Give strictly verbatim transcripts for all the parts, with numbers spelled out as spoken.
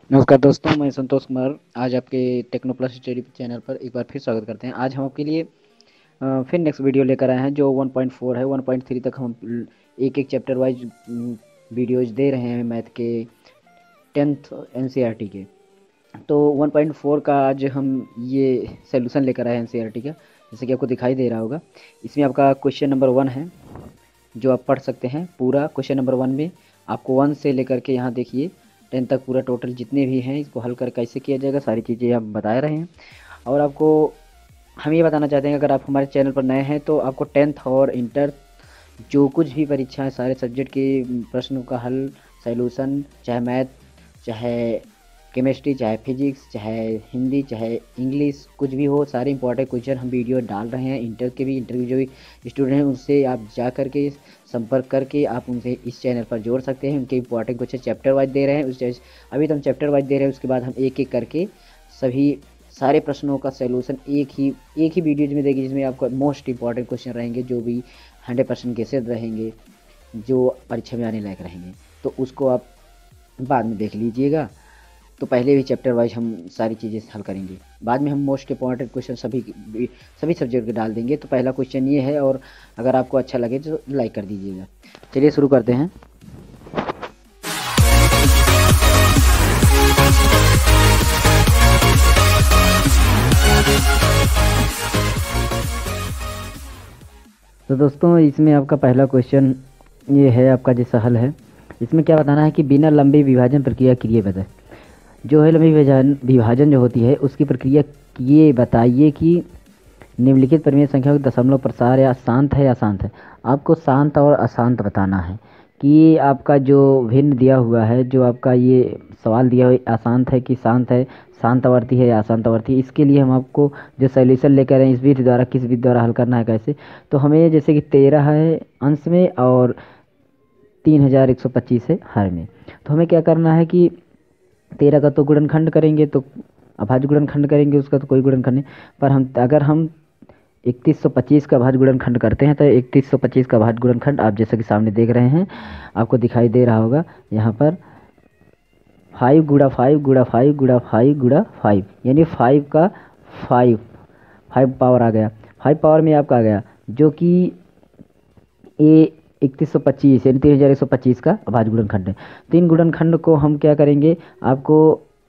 नमस्कार दोस्तों, मैं संतोष कुमार आज आपके टेक्नो प्लस स्टडी चैनल पर एक बार फिर स्वागत करते हैं। आज हम आपके लिए अ, फिर नेक्स्ट वीडियो लेकर आए हैं जो वन पॉइंट फोर है। वन पॉइंट थ्री तक हम एक एक चैप्टर वाइज वीडियोज दे रहे हैं मैथ के टेंथ एनसीईआरटी के। तो वन पॉइंट फोर का आज हम ये सॉल्यूशन लेकर आए हैं एनसीईआरटी का, जैसे कि आपको दिखाई दे रहा होगा। इसमें आपका क्वेश्चन नंबर वन है जो आप पढ़ सकते हैं। पूरा क्वेश्चन नंबर वन में आपको वन से लेकर के यहाँ देखिए टेन तक पूरा टोटल जितने भी हैं इसको हल कर कैसे किया जाएगा सारी चीज़ें हम बता रहे हैं। और आपको हम ये बताना चाहते हैं, अगर आप हमारे चैनल पर नए हैं तो आपको टेंथ और इंटर जो कुछ भी परीक्षा है सारे सब्जेक्ट के प्रश्नों का हल, सॉल्यूशन, चाहे मैथ, चाहे केमिस्ट्री, चाहे फिजिक्स, चाहे हिंदी, चाहे इंग्लिश, कुछ भी हो, सारे इंपॉर्टेंट क्वेश्चन हम वीडियो डाल रहे हैं। इंटर के भी, इंटर के जो भी स्टूडेंट हैं उनसे आप जा करके संपर्क करके आप उनसे इस चैनल पर जोड़ सकते हैं। उनके इंपॉर्टेंट क्वेश्चन चैप्टर वाइज दे रहे हैं। उस अभी तो हम चैप्टर वाइज दे रहे हैं, उसके बाद हम एक एक करके सभी सारे प्रश्नों का सॉल्यूशन एक ही एक ही वीडियोज में देगी, जिसमें आपको मोस्ट इंपॉर्टेंट क्वेश्चन रहेंगे जो भी हंड्रेड परसेंट गेसेड रहेंगे, जो परीक्षा में आने लायक रहेंगे। तो उसको आप बाद में देख लीजिएगा। तो पहले भी चैप्टर वाइज हम सारी चीज़ें हल करेंगे, बाद में हम मोस्ट इंपॉर्टेंट क्वेश्चन सभी सभी सब्जेक्ट के डाल देंगे। तो पहला क्वेश्चन ये है, और अगर आपको अच्छा लगे तो लाइक कर दीजिएगा। चलिए शुरू करते हैं। तो दोस्तों इसमें आपका पहला क्वेश्चन ये है, आपका जैसा हल है। इसमें क्या बताना है कि बिना लंबी विभाजन प्रक्रिया क्रिए बताए। जो है लंबी विभाजन विभाजन जो होती है उसकी प्रक्रिया ये बताइए कि निम्नलिखित परिमेय संख्या का दशमलव प्रसार या शांत है या अशांत है। आपको शांत और अशांत बताना है कि आपका जो भिन्न दिया हुआ है, जो आपका ये सवाल दिया हुआ अशांत है कि शांत है, शांतवर्ती है या अशांतवर्ती। इसके लिए हम आपको जो सॉल्यूशन लेकर आए इस विधि द्वारा, किस विधि द्वारा हल करना है कैसे। तो हमें जैसे कि तेरह है अंश में और तीन हजार एक सौ पच्चीस है हर में। तो हमें क्या करना है कि तेरह का तो गुणनखंड करेंगे तो अभाज्य गुणनखंड करेंगे, उसका तो कोई गुणनखंड नहीं। पर हम अगर हम इकतीस सौ पच्चीस का भाज्य गुणनखंड करते हैं तो इकतीस सौ पच्चीस का भाज्य गुणनखंड आप जैसे कि सामने देख रहे हैं, आपको दिखाई दे रहा होगा यहाँ पर फाइव गुड़ा फाइव गुड़ा फाइव गुड़ा फाइव गुड़ा फाइव, यानी फाइव का फाइव फाइव पावर आ गया। फाइव पावर में आपका आ गया जो कि ए इकतीस सौ पच्चीस यानी तीन हजार एक सौ पच्चीस का अभाज्य गुणनखंड है। तीन गुणनखंड को हम क्या करेंगे, आपको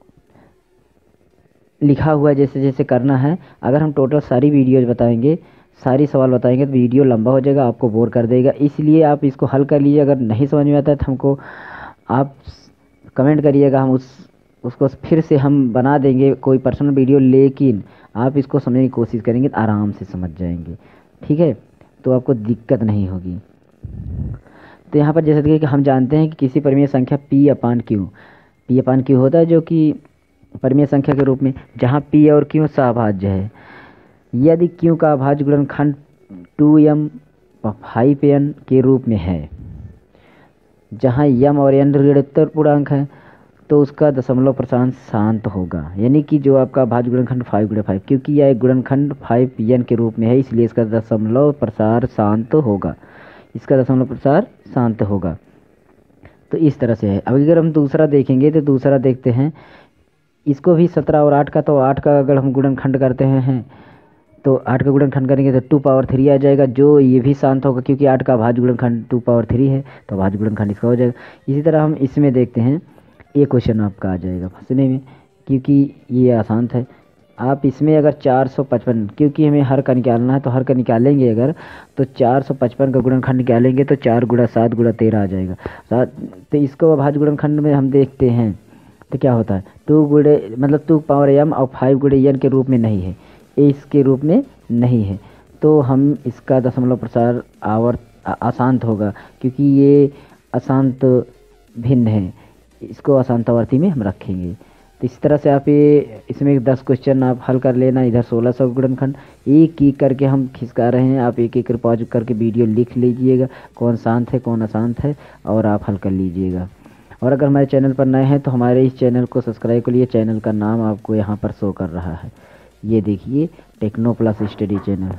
लिखा हुआ जैसे जैसे करना है। अगर हम टोटल सारी वीडियोज बताएंगे, सारी सवाल बताएंगे तो वीडियो लंबा हो जाएगा, आपको बोर कर देगा। इसलिए आप इसको हल कर लीजिए। अगर नहीं समझ में आता है तो हमको आप कमेंट करिएगा, हम उस उसको फिर से हम बना देंगे कोई पर्सनल वीडियो, लेकिन आप इसको समझने की कोशिश करेंगे तो आराम से समझ जाएंगे, ठीक है। तो आपको दिक्कत नहीं होगी। तो यहाँ पर जैसे कि हम जानते हैं कि किसी परिमेय संख्या P upon Q, P upon Q होता है जो कि परिमेय संख्या के रूप में, जहाँ पी और क्यू सह है। यदि क्यू का अभाज्य गुणनखंड टू एम फाइव एन के रूप में है, जहाँ यम और एन ऋणोत्तर पूर्णांक है, तो उसका दशमलव प्रसार शांत होगा। यानी कि जो आपका भाज्य गुणनखंड फाइव गुणे फाइव, क्योंकि यह एक गुणनखंड फाइव एन के रूप में है इसलिए इसका दशमलव प्रसार शांत होगा, इसका दशमलव प्रसार शांत होगा। तो इस तरह से है। अब अगर हम दूसरा देखेंगे तो दूसरा देखते हैं, इसको भी सत्रह और आठ का, तो आठ का अगर हम गुणनखंड करते हैं तो आठ का गुणनखंड करेंगे तो टू पावर थ्री आ जाएगा, जो ये भी शांत होगा क्योंकि आठ का भाज्य गुणनखंड टू पावर थ्री है, तो भाज्य गुणनखंड इसका हो जाएगा। इसी तरह हम इसमें देखते हैं, ये क्वेश्चन आपका आ जाएगा फंसने में क्योंकि ये आसान है। आप इसमें अगर चार सौ पचपन, क्योंकि हमें हर का निकालना है तो हर का निकालेंगे अगर, तो चार सौ पचपन का गुणनखंड निकालेंगे तो चार गुणा सात गुणा तेरह आ जाएगा सात। तो इसको भाज्य गुणनखंड में हम देखते हैं तो क्या होता है, टू गुणे मतलब टू पावर एम और फाइव गुणे एन के रूप में नहीं है, ए इसके रूप में नहीं है, तो हम इसका दशमलव प्रसार आवर्त अशांत होगा क्योंकि ये अशांत भिन्न है, इसको अशांतावर्ती में हम रखेंगे। तो इस तरह से आप ये इसमें दस क्वेश्चन आप हल कर लेना। इधर सोलह सौ गुणनखंड एक एक करके हम खिसका रहे हैं, आप एक एक पॉज करके वीडियो लिख लीजिएगा कौन शांत है कौन अशांत है, और आप हल कर लीजिएगा। और अगर हमारे चैनल पर नए हैं तो हमारे इस चैनल को सब्सक्राइब कर लिए। चैनल का नाम आपको यहाँ पर शो कर रहा है, ये देखिए टेक्नो प्लस स्टडी चैनल।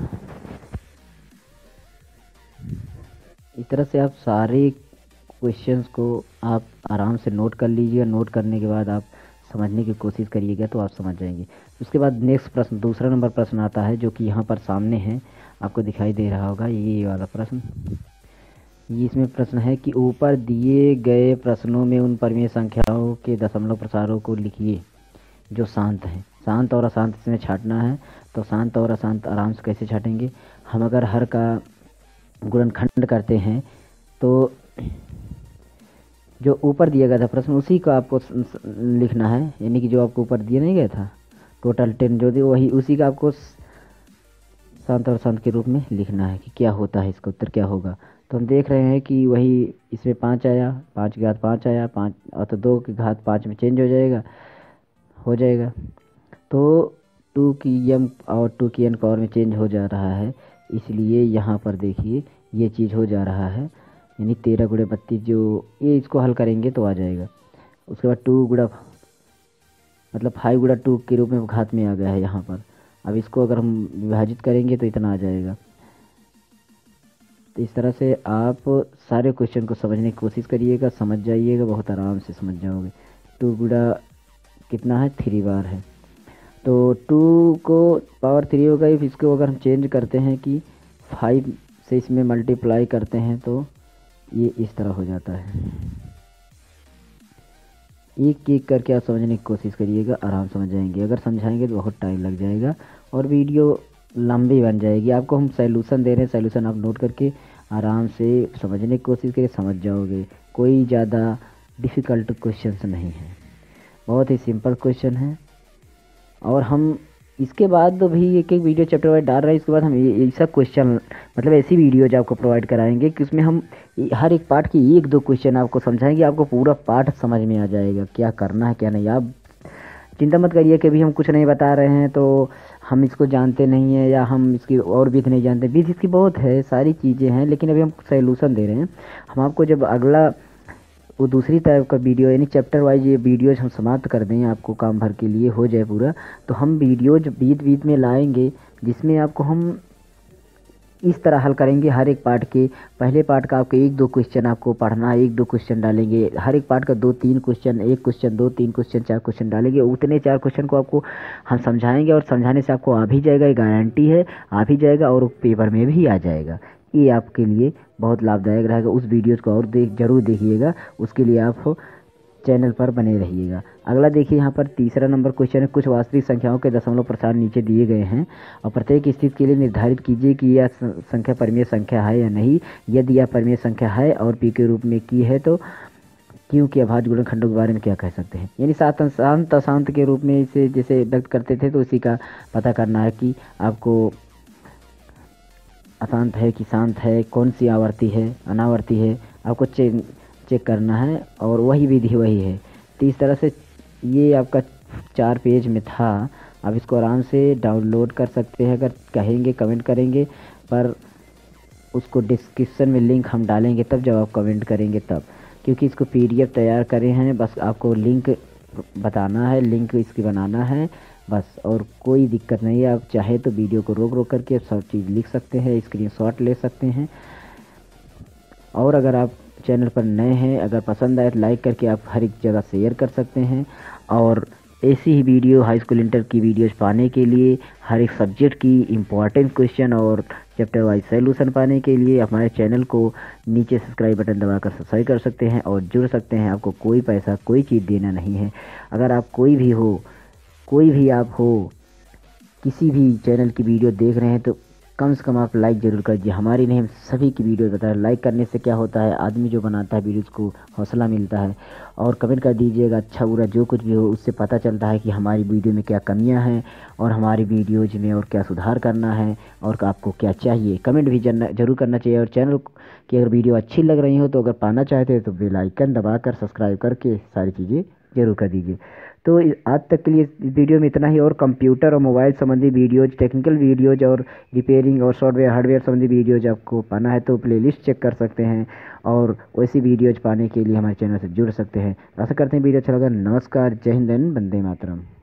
इस तरह से आप सारे क्वेश्चंस को आप आराम से नोट कर लीजिए। नोट करने के बाद आप समझने की कोशिश करिएगा तो आप समझ जाएंगे। उसके बाद नेक्स्ट प्रश्न, दूसरा नंबर प्रश्न आता है जो कि यहाँ पर सामने है, आपको दिखाई दे रहा होगा ये वाला प्रश्न। ये इसमें प्रश्न है कि ऊपर दिए गए प्रश्नों में उन परिमेय संख्याओं के दशमलव प्रसारों को लिखिए जो शांत हैं। शांत और अशांत इसमें छांटना है, तो शांत और अशांत आराम से कैसे छाटेंगे हम, अगर हर का गुणनखंड करते हैं तो जो ऊपर दिया गया था प्रश्न उसी का आपको लिखना है, यानी कि जो आपको ऊपर दिया नहीं गया था टोटल टेन जो थी वही, उसी का आपको शांत और अशांत के रूप में लिखना है कि क्या होता है, इसका उत्तर क्या होगा। तो हम देख रहे हैं कि वही इसमें पाँच आया, पाँच की घात पाँच आया, पाँच और तो दो की घात पाँच में चेंज हो जाएगा हो जाएगा तो टू की एम और टू की एन पावर में चेंज हो जा रहा है, इसलिए यहाँ पर देखिए ये चीज़ हो जा रहा है, यानी तेरह गुणे बत्तीस, जो ये इसको हल करेंगे तो आ जाएगा। उसके बाद टू गुड़ा मतलब फाइव गुड़ा टू के रूप में घात में आ गया है यहाँ पर। अब इसको अगर हम विभाजित करेंगे तो इतना आ जाएगा। तो इस तरह से आप सारे क्वेश्चन को समझने की कोशिश करिएगा, समझ जाइएगा, बहुत आराम से समझ जाओगे। टू गुड़ा कितना है, थ्री बार है, तो टू को पावर थ्री हो गई। इसको अगर हम चेंज करते हैं कि फाइव से इसमें मल्टीप्लाई करते हैं तो ये इस तरह हो जाता है। एक एक करके आप समझने की कोशिश करिएगा, आराम समझ जाएंगे। अगर समझाएंगे तो बहुत टाइम लग जाएगा और वीडियो लंबी बन जाएगी। आपको हम सॉल्यूशन दे रहे हैं, सॉल्यूशन आप नोट करके आराम से समझने की कोशिश करिए, समझ जाओगे। कोई ज़्यादा डिफ़िकल्ट क्वेश्चंस नहीं है, बहुत ही सिंपल क्वेश्चन है। और हम इसके बाद तो भी एक एक वीडियो चैप्टर वाइज डाल रहे हैं। इसके बाद हम ऐसा क्वेश्चन मतलब ऐसी वीडियोज आपको प्रोवाइड कराएंगे कि उसमें हम हर एक पार्ट की एक दो क्वेश्चन आपको समझाएंगे, आपको पूरा पार्ट समझ में आ जाएगा क्या करना है क्या नहीं। आप चिंता मत करिए कि अभी हम कुछ नहीं बता रहे हैं तो हम इसको जानते नहीं हैं या हम इसकी और विधि नहीं जानते। विधि इसकी बहुत है, सारी चीज़ें हैं, लेकिन अभी हम सॉल्यूशन दे रहे हैं। हम आपको जब अगला वो दूसरी टाइप का वीडियो यानी चैप्टर वाइज ये वीडियोज हम समाप्त कर दें, आपको काम भर के लिए हो जाए पूरा, तो हम वीडियोज बीच बीच में लाएंगे जिसमें आपको हम इस तरह हल करेंगे। हर एक पार्ट के पहले पार्ट का आपको एक दो क्वेश्चन आपको पढ़ना है, एक दो क्वेश्चन डालेंगे। हर एक पार्ट का दो तीन क्वेश्चन, एक क्वेश्चन दो तीन क्वेश्चन चार क्वेश्चन डालेंगे। उतने चार क्वेश्चन को आपको हम समझाएंगे और समझाने से आपको आ भी जाएगा, ये गारंटी है, आ भी जाएगा और पेपर में भी आ जाएगा। ये आपके लिए बहुत लाभदायक रहेगा। उस वीडियोज़ को और देख जरूर देखिएगा, उसके लिए आप चैनल पर बने रहिएगा। अगला देखिए यहाँ पर तीसरा नंबर क्वेश्चन है, कुछ वास्तविक संख्याओं के दशमलव प्रसार नीचे दिए गए हैं और प्रत्येक स्थिति के लिए निर्धारित कीजिए कि यह संख्या परिमेय संख्या है या नहीं। यदि यह परिमेय संख्या है और पी के रूप में की है तो क्योंकि अभाज्य गुणनखंडों के बारे में क्या कह सकते हैं। यानी सात शांत अशांत के रूप में इसे जैसे व्यक्त करते थे तो इसी का पता करना है कि आपको अशांत है कि शांत है, कौन सी आवर्ती है अनावर्ती है, आपको चेक चेक करना है और वही विधि वही है। तो इस तरह से ये आपका चार पेज में था। आप इसको आराम से डाउनलोड कर सकते हैं, अगर कहेंगे कमेंट करेंगे, पर उसको डिस्क्रिप्शन में लिंक हम डालेंगे तब जब आप कमेंट करेंगे तब, क्योंकि इसको पीडीएफ तैयार करे हैं। बस आपको लिंक बताना है, लिंक इसकी बनाना है बस, और कोई दिक्कत नहीं है। आप चाहे तो वीडियो को रोक रोक करके सब चीज़ लिख सकते हैं, स्क्रीनशॉट ले सकते हैं। और अगर आप चैनल पर नए हैं, अगर पसंद आए तो लाइक करके आप हर एक जगह शेयर कर सकते हैं। और ऐसी ही वीडियो हाई स्कूल इंटर की वीडियोज पाने के लिए, हर एक सब्जेक्ट की इम्पोर्टेंट क्वेश्चन और चैप्टर वाइज सॉल्यूशन पाने के लिए हमारे चैनल को नीचे सब्सक्राइब बटन दबाकर सब्सक्राइब कर सकते हैं और जुड़ सकते हैं। आपको कोई पैसा कोई चीज़ देना नहीं है। अगर आप कोई भी हो कोई भी आप हो किसी भी चैनल की वीडियो देख रहे हैं तो कम से कम आप लाइक ज़रूर कर दीजिए। हमारी नहीं, हम सभी की वीडियो बता रहे हैं। लाइक करने से क्या होता है, आदमी जो बनाता है वीडियोज़ को हौसला मिलता है। और कमेंट कर दीजिएगा, अच्छा बुरा जो कुछ भी हो, उससे पता चलता है कि हमारी वीडियो में क्या कमियां हैं और हमारी वीडियोज में और क्या सुधार करना है और आपको क्या चाहिए। कमेंट भी जरूर करना चाहिए। और चैनल की अगर वीडियो अच्छी लग रही हो तो अगर पाना चाहते हैं तो बेल आइकन दबाकर सब्सक्राइब करके सारी चीज़ें जरूर कर दीजिए। तो आज तक के लिए इस वीडियो में इतना ही। और कंप्यूटर और मोबाइल संबंधी वीडियोज, टेक्निकल वीडियोज और रिपेयरिंग और सॉफ्टवेयर हार्डवेयर संबंधी वीडियोज आपको पाना है तो प्लेलिस्ट चेक कर सकते हैं और वैसी वीडियोज पाने के लिए हमारे चैनल से जुड़ सकते हैं। आशा करते हैं वीडियो अच्छा लगा। नमस्कार, जय हिंद, वंदे मातरम।